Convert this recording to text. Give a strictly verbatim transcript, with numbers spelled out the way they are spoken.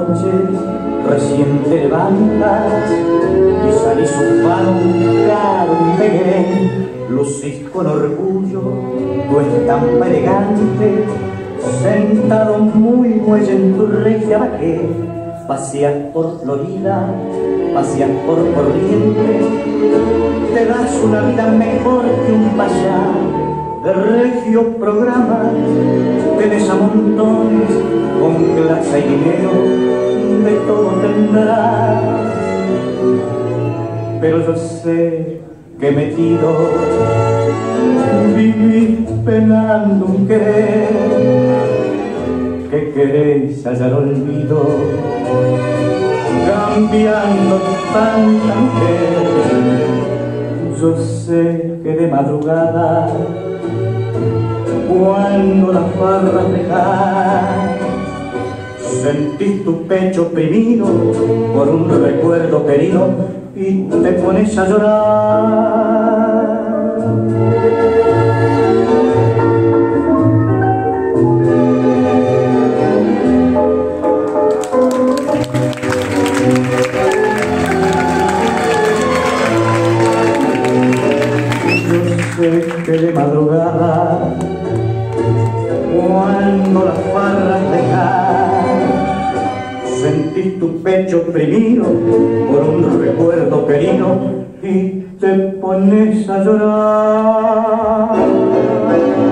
noches recién te levantas y salís un pan, un caro, un pegué, lucís con orgullo tu estampa elegante, sentado muy muelle en tu regia baqué, paseas por Florida, paseas por Corrientes, te das una vida mejor que un payá de regios programas, tenés a montones con clase y dinero, de todo tendrás, pero yo sé que metido vivís penando un querer, que querés hallar olvido, cambiando tanta mujer. Yo sé que de madrugada, cuando las farras dejas, sentís tu pecho oprimido por un recuerdo querido y te pones a llorar. Yo sé que de madrugada, cuando las farras dejas, sentís tu pecho oprimido por un recuerdo querido y te pones a llorar.